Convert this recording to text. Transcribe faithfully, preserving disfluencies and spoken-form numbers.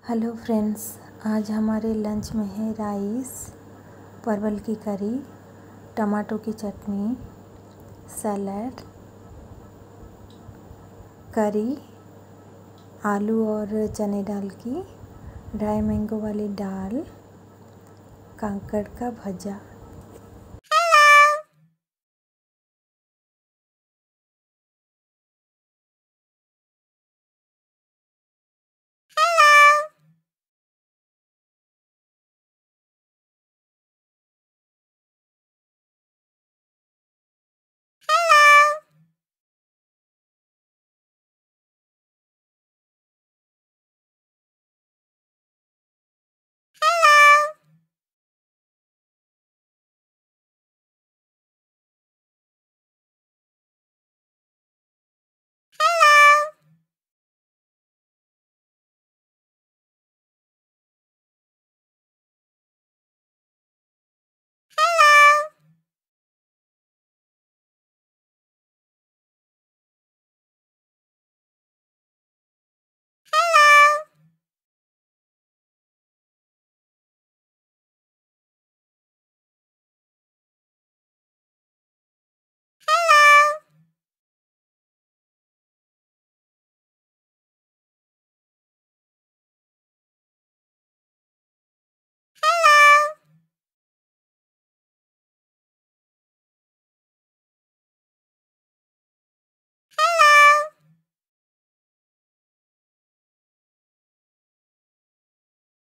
Hello friends, आज हमारे lunch में है राइस, परवल की करी, टमाटो की चटनी, सैलड, करी, आलू और चने दाल की, ड्राई मैंगो वाली दाल, कांकड़ का भजा।